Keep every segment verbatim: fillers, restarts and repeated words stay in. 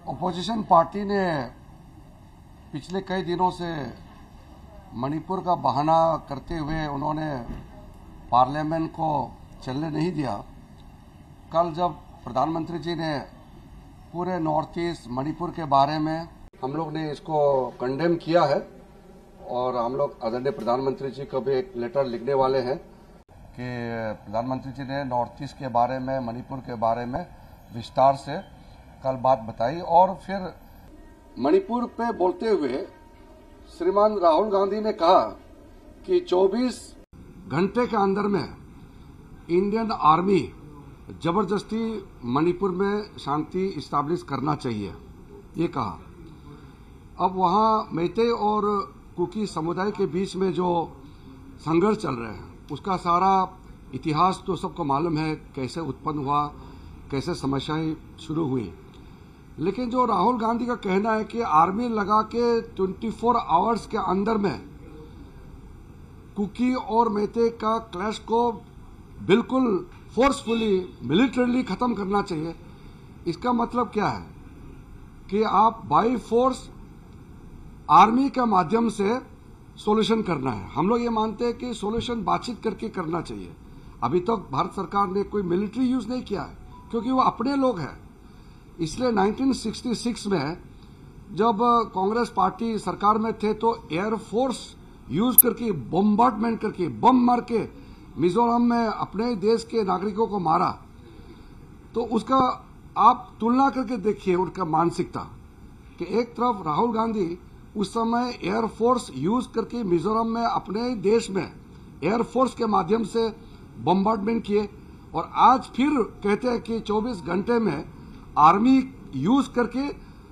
Opposition party ने पिछले कई दिनों से मणिपुर का बहाना करते हुए उन्होंने पार्लियामेंट को चलने नहीं दिया। कल जब प्रधानमंत्री जी ने पूरे नॉर्थ ईस्ट मणिपुर के बारे में हम लोग ने इसको कंडेम किया है और हम लोग आदरणीय प्रधानमंत्री जी को भी एक लेटर लिखने वाले हैं कि प्रधानमंत्री जी ने नॉर्थ ईस्ट के बारे में, मणिपुर के बारे में विस्तार से कल बात बताई। और फिर मणिपुर पे बोलते हुए श्रीमान राहुल गांधी ने कहा कि चौबीस घंटे के अंदर में इंडियन आर्मी जबरदस्ती मणिपुर में शांति इस्टेब्लिश करना चाहिए, ये कहा। अब वहाँ मैते और कुकी समुदाय के बीच में जो संघर्ष चल रहे हैं उसका सारा इतिहास तो सबको मालूम है, कैसे उत्पन्न हुआ, कैसे समस्याएं शुरू हुई। लेकिन जो राहुल गांधी का कहना है कि आर्मी लगा के चौबीस आवर्स के अंदर में कुकी और मैते का क्लैश को बिल्कुल फोर्सफुली मिलिटरीली खत्म करना चाहिए, इसका मतलब क्या है कि आप बाई फोर्स आर्मी के माध्यम से सॉल्यूशन करना है। हम लोग ये मानते हैं कि सॉल्यूशन बातचीत करके करना चाहिए। अभी तक तो भारत सरकार ने कोई मिलिट्री यूज नहीं किया है क्योंकि वो अपने लोग हैं। इसलिए उन्नीस सौ छियासठ में जब कांग्रेस पार्टी सरकार में थे तो एयरफोर्स यूज करके, बॉम्बार्डमेंट करके, बम मार के मिजोरम में अपने देश के नागरिकों को मारा। तो उसका आप तुलना करके देखिए उनका मानसिकता कि एक तरफ राहुल गांधी उस समय एयरफोर्स यूज करके मिजोरम में अपने देश में एयरफोर्स के माध्यम से बॉम्बार्डमेंट किए और आज फिर कहते हैं कि चौबीस घंटे में आर्मी यूज करके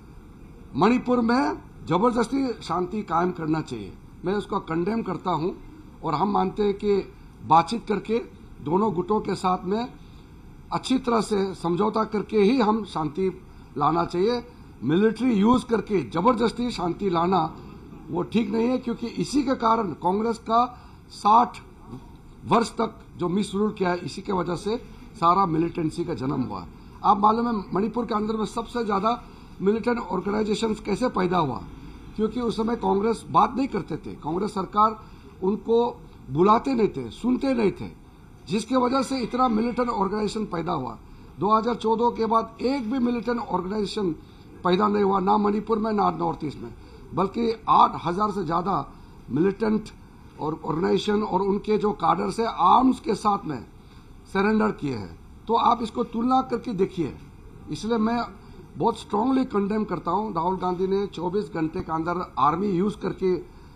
मणिपुर में जबरदस्ती शांति कायम करना चाहिए। मैं उसको कंडेम करता हूं और हम मानते हैं कि बातचीत करके दोनों गुटों के साथ में अच्छी तरह से समझौता करके ही हम शांति लाना चाहिए। मिलिट्री यूज करके जबरदस्ती शांति लाना वो ठीक नहीं है, क्योंकि इसी के कारण कांग्रेस का साठ वर्ष तक जो मिस रूल किया है, इसी के वजह से सारा मिलिटेंसी का जन्म हुआ। आप मालूम है मणिपुर के अंदर में सबसे ज्यादा मिलिटेंट ऑर्गेनाइजेशन कैसे पैदा हुआ, क्योंकि उस समय कांग्रेस बात नहीं करते थे, कांग्रेस सरकार उनको बुलाते नहीं थे, सुनते नहीं थे, जिसके वजह से इतना मिलिटेंट ऑर्गेनाइजेशन पैदा हुआ। दो हज़ार चौदह के बाद एक भी मिलिटेंट ऑर्गेनाइजेशन पैदा नहीं हुआ, ना मणिपुर में ना नॉर्थ ईस्ट में, बल्कि आठ हजार से ज्यादा मिलिटेंट और ऑर्गेनाइजेशन और उनके जो काडर से आर्म्स के साथ में सरेंडर किए हैं। तो आप इसको तुलना करके देखिए। इसलिए मैं बहुत स्ट्रांगली कंडेम करता हूं, राहुल गांधी ने चौबीस घंटे के अंदर आर्मी यूज करके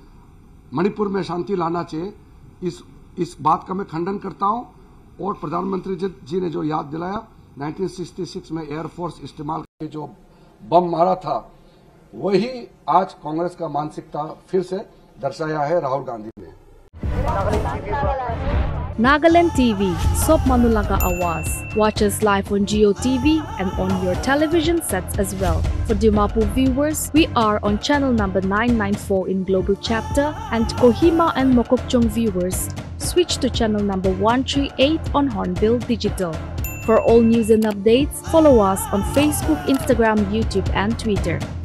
मणिपुर में शांति लाना चाहिए, इस इस बात का मैं खंडन करता हूं। और प्रधानमंत्री जी, जी ने जो याद दिलाया उन्नीस सौ छियासठ में एयरफोर्स इस्तेमाल करके जो बम मारा था, वही आज कांग्रेस का मानसिकता फिर से दर्शाया है राहुल गांधी ने। Nagaland T V, Sop Manulaga Awas. Watch us live on Geo T V and on your television sets as well. For Dimapur viewers, we are on channel number nine ninety-four in Global Chapter, and Kohima and Mokokchung viewers, switch to channel number one thirty-eight on Hornbill Digital. For all news and updates, follow us on Facebook, Instagram, YouTube and Twitter.